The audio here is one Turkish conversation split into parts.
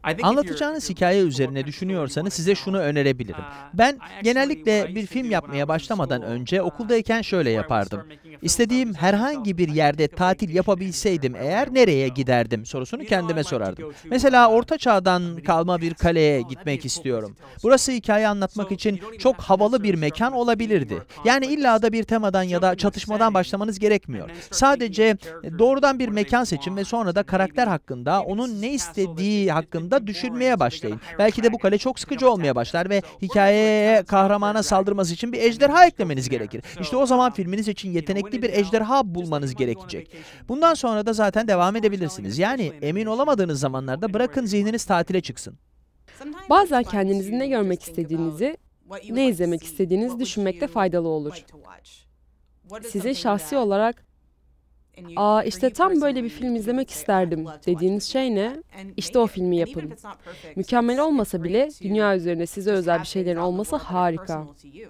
Anlatacağınız hikaye üzerine düşünüyorsanız size şunu önerebilirim. Ben genellikle bir film yapmaya başlamadan önce okuldayken şöyle yapardım. İstediğim herhangi bir yerde tatil yapabilseydim eğer nereye giderdim sorusunu kendime sorardım. Mesela Orta Çağ'dan kalma bir kaleye gitmek istiyorum. Burası hikaye anlatmak için çok havalı bir mekan olabilirdi. Yani illa da bir temadan ya da çatışmadan başlamanız gerekmiyor. Sadece doğrudan bir mekan seçin ve sonra da karakter hakkında, onun ne istediği hakkında düşünmeye başlayın. Belki de bu kale çok sıkıcı olmaya başlar ve hikayeye kahramana saldırması için bir ejderha eklemeniz gerekir. İşte o zaman filminiz için yetenekli bir ejderha bulmanız gerekecek. Bundan sonra da zaten devam edebilirsiniz. Yani emin olamadığınız zamanlarda bırakın zihniniz tatile çıksın. Bazen kendinizi ne görmek istediğinizi, ne izlemek istediğinizi düşünmekte faydalı olur. Size şahsi olarak işte tam böyle bir film izlemek isterdim dediğiniz şey ne? İşte o filmi yapın. Mükemmel olmasa bile dünya üzerinde size özel bir şeylerin olması harika.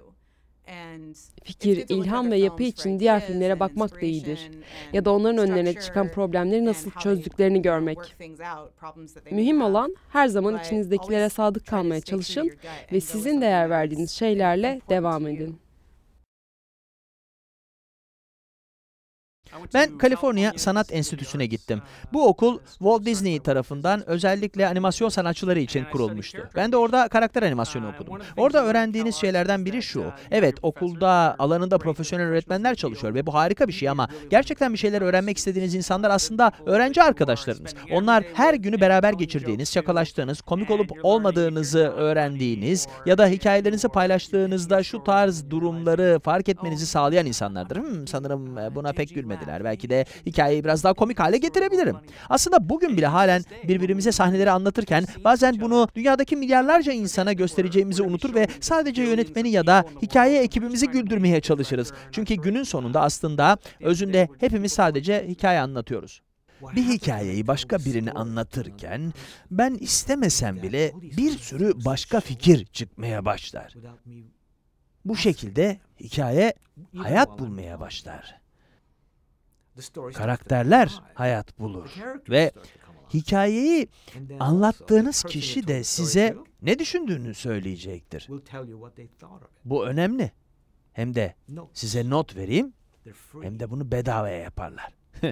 Fikir, ilham ve yapı için diğer filmlere bakmak da iyidir. Ya da onların önlerine çıkan problemleri nasıl çözdüklerini görmek. Mühim olan her zaman içinizdekilere sadık kalmaya çalışın ve sizin değer verdiğiniz şeylerle devam edin. Ben Kaliforniya Sanat Enstitüsü'ne gittim. Bu okul Walt Disney tarafından özellikle animasyon sanatçıları için kurulmuştu. Ben de orada karakter animasyonu okudum. Orada öğrendiğiniz şeylerden biri şu. Evet, okulda alanında profesyonel öğretmenler çalışıyor ve bu harika bir şey ama gerçekten bir şeyler öğrenmek istediğiniz insanlar aslında öğrenci arkadaşlarınız. Onlar her günü beraber geçirdiğiniz, şakalaştığınız, komik olup olmadığınızı öğrendiğiniz ya da hikayelerinizi paylaştığınızda şu tarz durumları fark etmenizi sağlayan insanlardır. Sanırım buna pek gülmediler. Belki de hikayeyi biraz daha komik hale getirebilirim. Aslında bugün bile halen birbirimize sahneleri anlatırken bazen bunu dünyadaki milyarlarca insana göstereceğimizi unutur ve sadece yönetmeni ya da hikaye ekibimizi güldürmeye çalışırız. Çünkü günün sonunda aslında özünde hepimiz sadece hikaye anlatıyoruz. Bir hikayeyi başka birine anlatırken ben istemesem bile bir sürü başka fikir çıkmaya başlar. Bu şekilde hikaye hayat bulmaya başlar. Karakterler hayat bulur ve hikayeyi anlattığınız kişi de size ne düşündüğünü söyleyecektir. Bu önemli. Hem de size not vereyim, hem de bunu bedavaya yaparlar.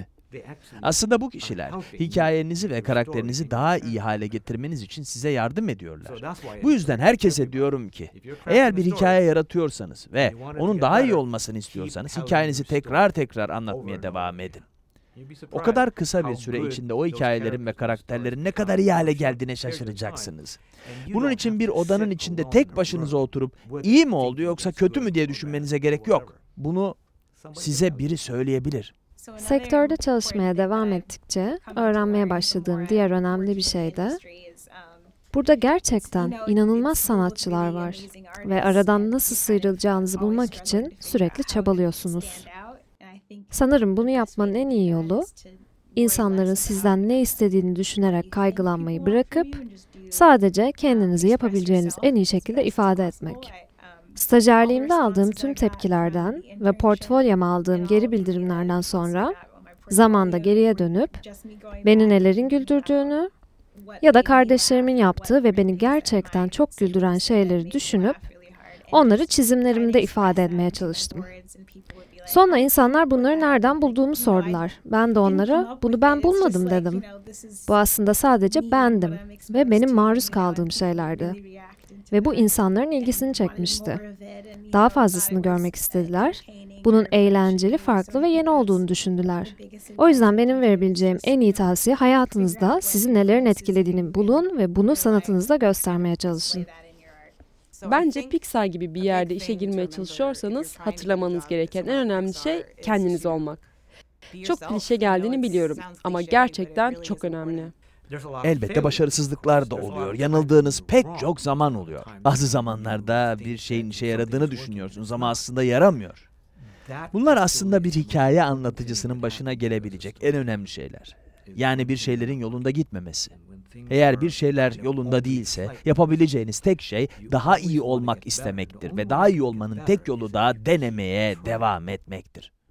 Aslında bu kişiler hikayenizi ve karakterinizi daha iyi hale getirmeniz için size yardım ediyorlar. Bu yüzden herkese diyorum ki, eğer bir hikaye yaratıyorsanız ve onun daha iyi olmasını istiyorsanız hikayenizi tekrar anlatmaya devam edin. O kadar kısa bir süre içinde o hikayelerin ve karakterlerin ne kadar iyi hale geldiğine şaşıracaksınız. Bunun için bir odanın içinde tek başınıza oturup iyi mi oldu yoksa kötü mü diye düşünmenize gerek yok. Bunu size biri söyleyebilir. Sektörde çalışmaya devam ettikçe öğrenmeye başladığım diğer önemli bir şey de burada gerçekten inanılmaz sanatçılar var ve aradan nasıl sıyrılacağınızı bulmak için sürekli çabalıyorsunuz. Sanırım bunu yapmanın en iyi yolu insanların sizden ne istediğini düşünerek kaygılanmayı bırakıp sadece kendinizi yapabileceğiniz en iyi şekilde ifade etmek. Stajyerliğimde aldığım tüm tepkilerden ve portfolyoma aldığım geri bildirimlerden sonra zamanda geriye dönüp beni nelerin güldürdüğünü ya da kardeşlerimin yaptığı ve beni gerçekten çok güldüren şeyleri düşünüp onları çizimlerimde ifade etmeye çalıştım. Sonra insanlar bunları nereden bulduğumu sordular. Ben de onlara bunu ben bulmadım dedim. Bu aslında sadece bendim ve benim maruz kaldığım şeylerdi. Ve bu insanların ilgisini çekmişti. Daha fazlasını görmek istediler. Bunun eğlenceli, farklı ve yeni olduğunu düşündüler. O yüzden benim verebileceğim en iyi tavsiye hayatınızda sizi nelerin etkilediğini bulun ve bunu sanatınızda göstermeye çalışın. Bence Pixar gibi bir yerde işe girmeye çalışıyorsanız hatırlamanız gereken en önemli şey kendiniz olmak. Çok klişe geldiğini biliyorum ama gerçekten çok önemli. Elbette başarısızlıklar da oluyor. Yanıldığınız pek çok zaman oluyor. Bazı zamanlarda bir şeyin işe yaradığını düşünüyorsunuz ama aslında yaramıyor. Bunlar aslında bir hikaye anlatıcısının başına gelebilecek en önemli şeyler. Yani bir şeylerin yolunda gitmemesi. Eğer bir şeyler yolunda değilse, yapabileceğiniz tek şey daha iyi olmak istemektir ve daha iyi olmanın tek yolu da denemeye devam etmektir.